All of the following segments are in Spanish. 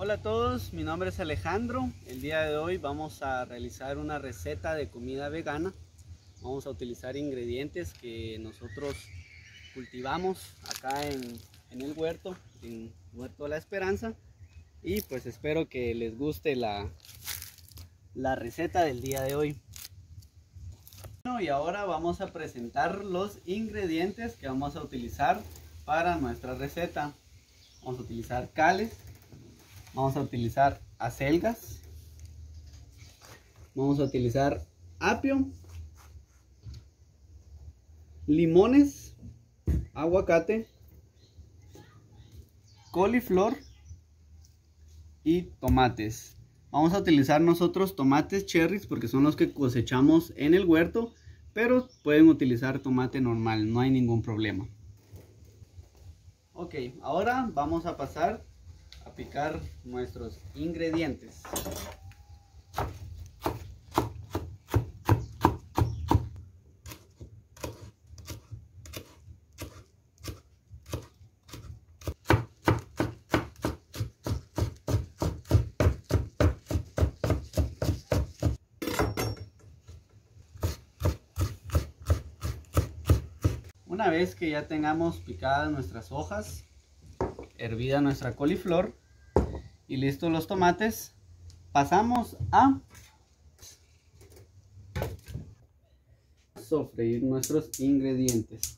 Hola a todos, mi nombre es Alejandro. El día de hoy vamos a realizar una receta de comida vegana. Vamos a utilizar ingredientes que nosotros cultivamos acá en el huerto, en Huerto de la Esperanza. Y pues espero que les guste la receta del día de hoy. Bueno, y ahora vamos a presentar los ingredientes que vamos a utilizar para nuestra receta. Vamos a utilizar cales. Vamos a utilizar acelgas, vamos a utilizar apio, limones, aguacate, coliflor y tomates. Vamos a utilizar nosotros tomates cherries porque son los que cosechamos en el huerto, pero pueden utilizar tomate normal, no hay ningún problema. Ok, ahora vamos a pasar a picar nuestros ingredientes. Una vez que ya tengamos picadas nuestras hojas, hervida nuestra coliflor y listos los tomates, pasamos a sofreír nuestros ingredientes.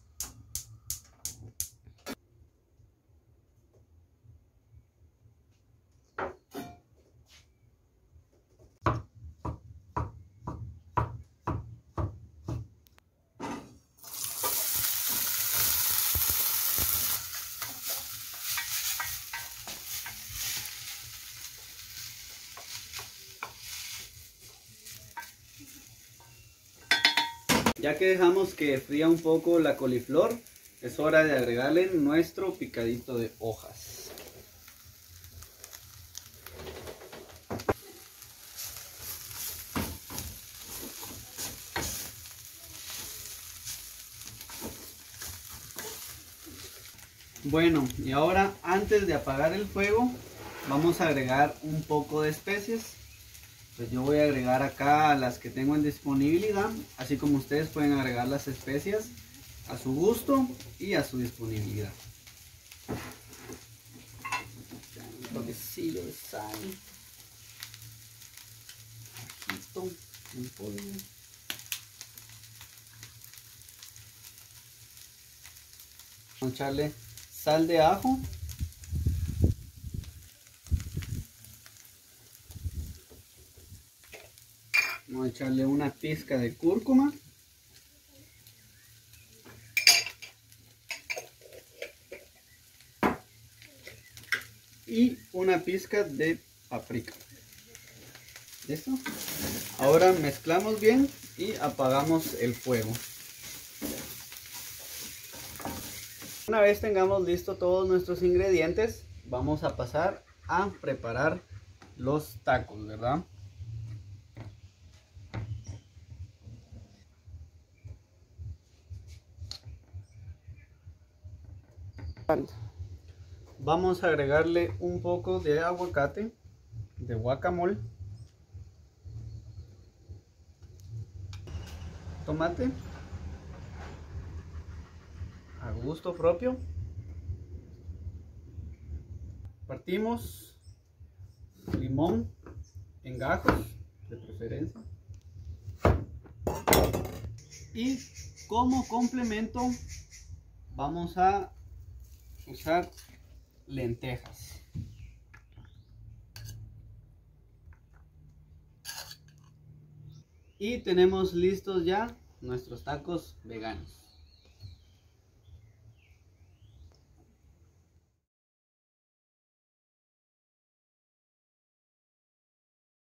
Ya que dejamos que fría un poco la coliflor, es hora de agregarle nuestro picadito de hojas. Bueno, y ahora antes de apagar el fuego, vamos a agregar un poco de especias. Pues yo voy a agregar acá las que tengo en disponibilidad, así como ustedes pueden agregar las especias a su gusto y a su disponibilidad. Un toquecillo de sal, ajito en polvo. Vamos a echarle sal de ajo. Vamos a echarle una pizca de cúrcuma. Y una pizca de paprika. ¿Listo? Ahora mezclamos bien y apagamos el fuego. Una vez tengamos listo todos nuestros ingredientes, vamos a pasar a preparar los tacos, ¿verdad? Vamos a agregarle un poco de aguacate, de guacamole, tomate a gusto propio. Partimos limón en gajos de preferencia. Y como complemento vamos a usar lentejas. Y tenemos listos ya nuestros tacos veganos.